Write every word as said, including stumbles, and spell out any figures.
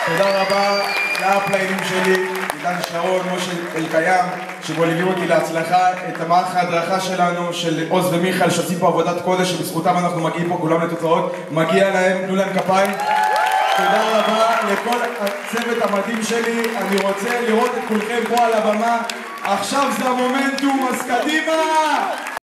תודה רבה לאפליינים שלי, עידן שרון, משה אלקיים, שמוליבים אותי להצלחה, את המערך ההדרכה שלנו, של עוז ומיכאל, שעושים פה עבודת קודש, שבזכותם אנחנו מגיעים פה כולם לתוצאות, מגיע להם, תנו להם כפיים. תודה רבה לכל הצוות המדהים שלי, אני רוצה לראות את כולכם פה על הבמה, עכשיו זה המומנטום, אז קדימה!